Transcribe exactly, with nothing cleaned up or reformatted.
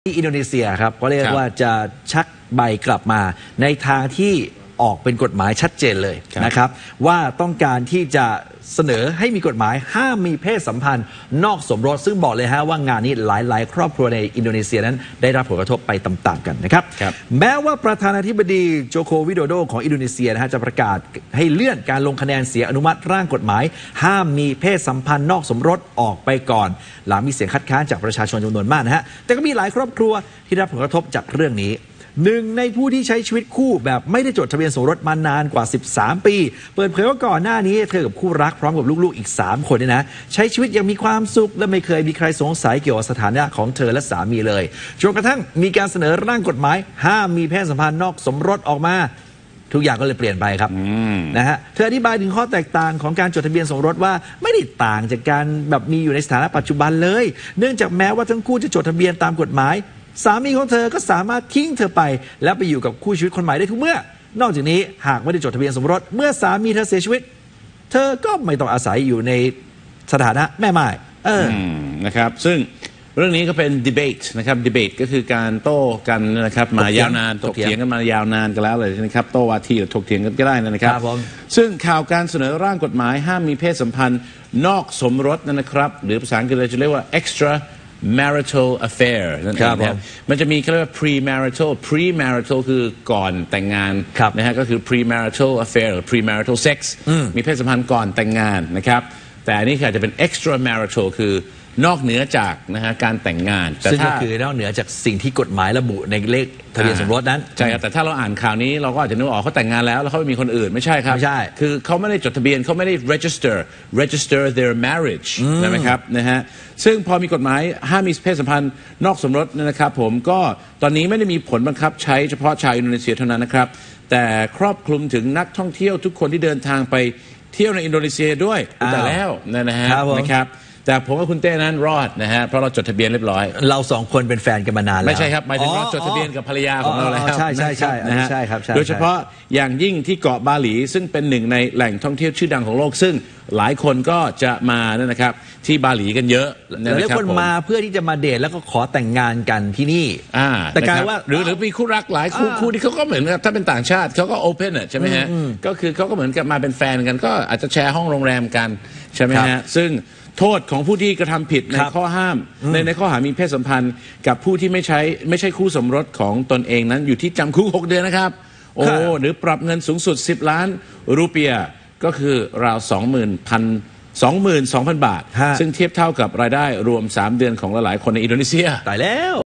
ที่อินโดนีเซียครับก็เรียกว่าจะชักใบกลับมาในทางที่ออกเป็นกฎหมายชัดเจนเลยนะครับว่าต้องการที่จะเสนอให้มีกฎหมายห้ามมีเพศสัมพันธ์นอกสมรสซึ่งบอกเลยฮะว่างานนี้หลายๆครอบครัวในอินโดนีเซียนั้นได้รับผลกระทบไปตามๆกันนะครับแม้ว่าประธานาธิบดีโจโควิโดโดของอินโดนีเซียนะฮะจะประกาศให้เลื่อนการลงคะแนนเสียงอนุมัติร่างกฎหมายห้ามมีเพศสัมพันธ์นอกสมรสออกไปก่อนหลังมีเสียงคัดค้านจากประชาชนจำนวนมากนะฮะแต่ก็มีหลายครอบครัวที่ได้รับผลกระทบจากเรื่องนี้หนึ่งในผู้ที่ใช้ชีวิตคู่แบบไม่ได้จดทะเบียนสมรสมานานกว่าสิบสามปีเปิดเผยว่าก่อนหน้านี้เธอกับคู่รักพร้อมกับลูกๆอีกสามคนเนี่ยนะใช้ชีวิตอย่างมีความสุขและไม่เคยมีใครสงสัยเกี่ยวกับสถานะของเธอและสามีเลยจนกระทั่งมีการเสนอร่างกฎหมายห้ามมีเพศสัมพันธ์นอกสมรสออกมาทุกอย่างก็เลยเปลี่ยนไปครับนะฮะเธออธิบายถึงข้อแตกต่างของการจดทะเบียนสมรสว่าไม่ได้ต่างจากการแบบมีอยู่ในสถานะปัจจุบันเลยเนื่องจากแม้ว่าทั้งคู่จะจดทะเบียนตามกฎหมายสามีของเธอก็สามารถทิ้งเธอไปแล้วไปอยู่กับคู่ชีวิตคนใหม่ได้ทุกเมื่อนอกจากนี้หากไม่ได้จดทะเบียนสมรสเมื่อสามีเธอเสียชีวิตเธอก็ไม่ต้องอาศัยอยู่ในสถานะแม่ไม้เออนะครับซึ่งเรื่องนี้ก็เป็น debate นะครับ debate ก็คือการโต้กันนะครับมายาวนานถกเถียงกันมายาวนานกันแล้วเลยนะครับโต้วาทีหรือถกเถียงกันก็ได้นะครับซึ่งข่าวการเสนอร่างกฎหมายห้ามมีเพศสัมพันธ์นอกสมรสนะครับหรือภาษาอังกฤษเราจะเรียกว่า extra marital affair นั่นเองนะครับมันจะมีเขาเรียกว่า premarital premarital คือก่อนแต่งงานนะฮะก็คือ premarital affair หรือ premarital sex มีเพศสัมพันธ์ก่อนแต่งงานนะครับแต่อันนี้อาจจะเป็น extramarital คือนอกเหนือจากนะฮะการแต่งงานซึ่งก็คือนอกเหนือจากสิ่งที่กฎหมายระบุในเลขทะเบียนสมรสนั้นใช่ครับแต่ถ้าเราอ่านข่าวนี้เราก็อาจจะนึกออกเขาแต่งงานแล้วแล้วเขาไปมีคนอื่นไม่ใช่ครับไม่ใช่คือเขาไม่ได้จดทะเบียนเขาไม่ได้ register register their marriage ใช่ไหมครับนะฮะซึ่งพอมีกฎหมายห้ามมีเพศสัมพันธ์นอกสมรสนะครับผมก็ตอนนี้ไม่ได้มีผลบังคับใช้เฉพาะชาวอินโดนีเซียเท่านั้นนะครับแต่ครอบคลุมถึงนักท่องเที่ยวทุกคนที่เดินทางไปเที่ยวในอินโดนีเซียด้วยแต่แล้วนะฮะนะครับแต่ผมว่าคุณเต้นั้นรอดนะฮะเพราะเราจดทะเบียนเรียบร้อยเราสองคนเป็นแฟนกันมานานแล้วไม่ใช่ครับหมายถึงเราจดทะเบียนกับภรรยาของเราแล้วใช่ใช่ใช่นะฮะใช่ครับโดยเฉพาะอย่างยิ่งที่เกาะบาหลีซึ่งเป็นหนึ่งในแหล่งท่องเที่ยวชื่อดังของโลกซึ่งหลายคนก็จะมานั่นนะครับที่บาหลีกันเยอะหลายคนมาเพื่อที่จะมาเดทแล้วก็ขอแต่งงานกันที่นี่แต่กลายว่าหรือหรือมีคู่รักหลายคู่คู่ที่เขาก็เหมือนกับถ้าเป็นต่างชาติเขาก็โอเพนใช่ไหมฮะก็คือเขาก็เหมือนกับมาเป็นแฟนกันก็อาจจะแชร์ห้องโรงแรมกันใช่ไหมฮะซึ่งโทษของผู้ที่กระทำผิดในข้อห้ามในในข้อหามีเพศสัมพันธ์กับผู้ที่ไม่ใช้ไม่ใช่คู่สมรสของตนเองนั้นอยู่ที่จำคุกหกเดือนนะครับโอ้หรือปรับเงินสูงสุดสิบล้านรูเปียก็คือราวสองหมื่นพันสองหมื่นสองพันบาทซึ่งเทียบเท่ากับรายได้รวมสามเดือนของหลายๆคนในอินโดนีเซียตายแล้ว